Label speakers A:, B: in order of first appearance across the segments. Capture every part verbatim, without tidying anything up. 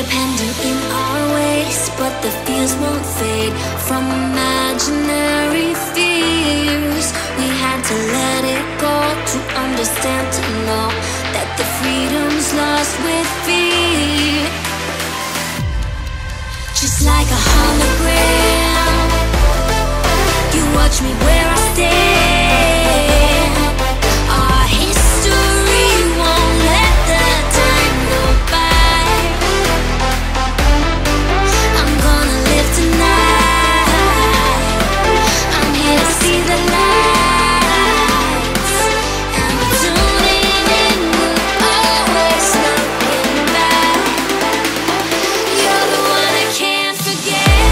A: Independent in our ways, but the fears won't fade. From imaginary fears, we had to let it go to understand, to know that the freedom's lost with fear. Just like a hologram, you watch me where I stand. Our history won't let the time go by. I'm gonna live tonight. I'm here to see the lights, and I'm tuning in, always looking back. You're the one I can't forget.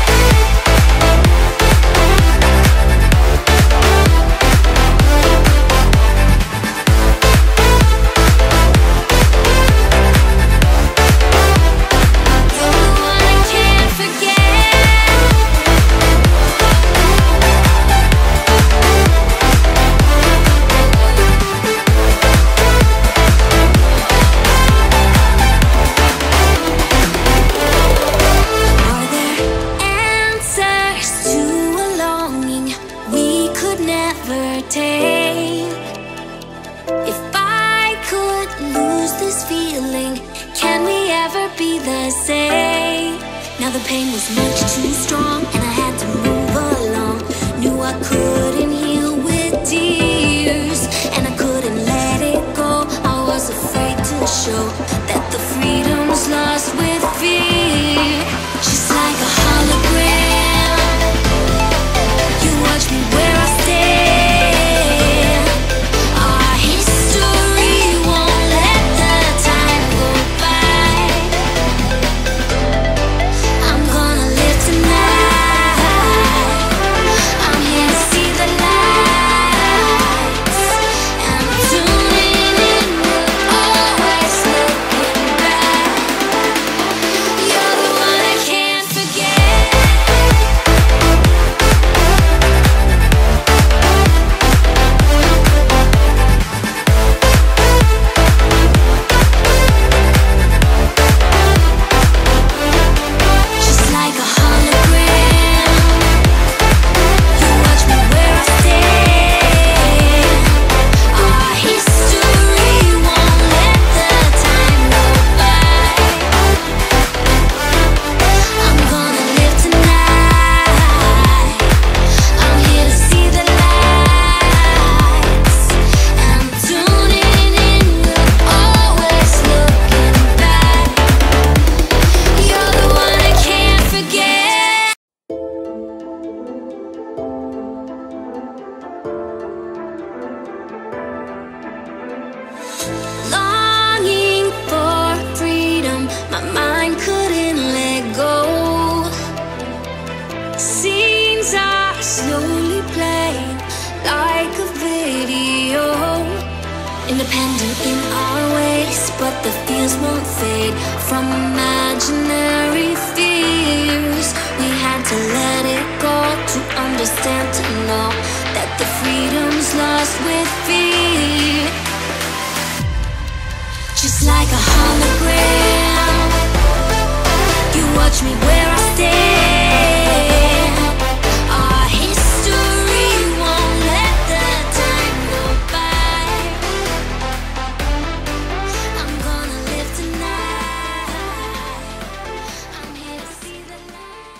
A: Now the pain was much too strong, and I had to move along. Knew I couldn't heal with tears, and I couldn't let it go. I was afraid to show that the freedom's lost with fear. Just like a hologram, you watch me where I stand. Our history won't let the time go by. I'm gonna live tonight. I'm here to see the lights, and I'm tuning in, always looking back. You're the one I can't forget. Just like a hologram, you watch me where I stand. Our history won't let the time go by. I'm gonna live tonight. I'm here to see the lights, and I'm tuning in, always looking back. You're the one I can't forget. Longing for freedom, my mind couldn't let go. Scenes are slowly playing like a video. Independent in our ways, but the fears won't fade. From imaginary fears, we had to let it go to understand, to know that the freedom's lost with fear. Just like a hologram, you watch me where I stand. Our history won't let the time go by. I'm gonna live tonight. I'm here to see the light.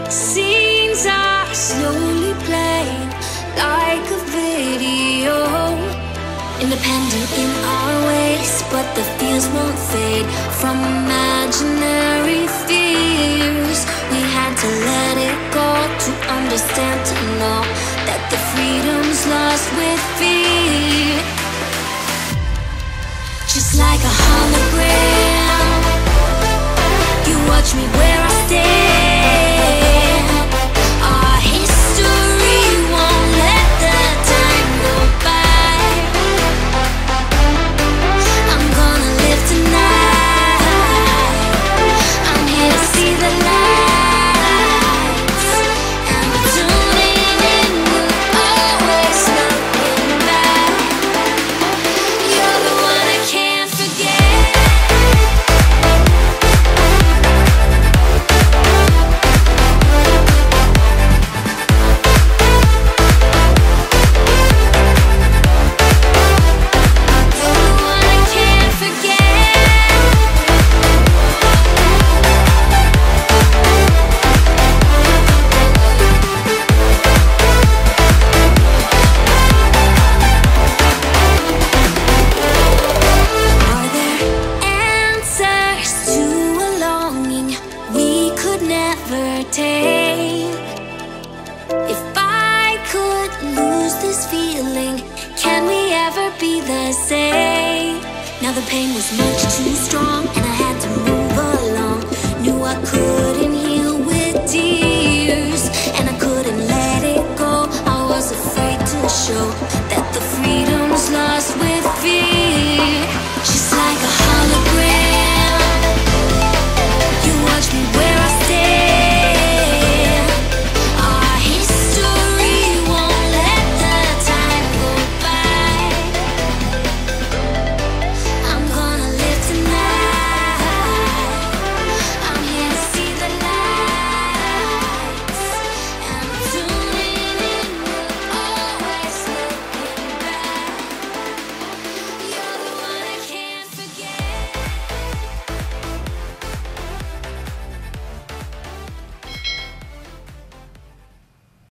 A: Scenes are slowly playing like a video, independent in our ways, but the fears won't fade from imaginary fears. We had to let it go to understand, to know that the freedom's lost with fear. Just like a hologram, you watch me where I stand. Our history won't let the time go by. I'm gonna live tonight. I'm here to see the lights, and I'm tuning in with always looking back. You're the one I can't forget. If I could lose this feeling, can we ever be the same? Now the pain was much too strong, and I had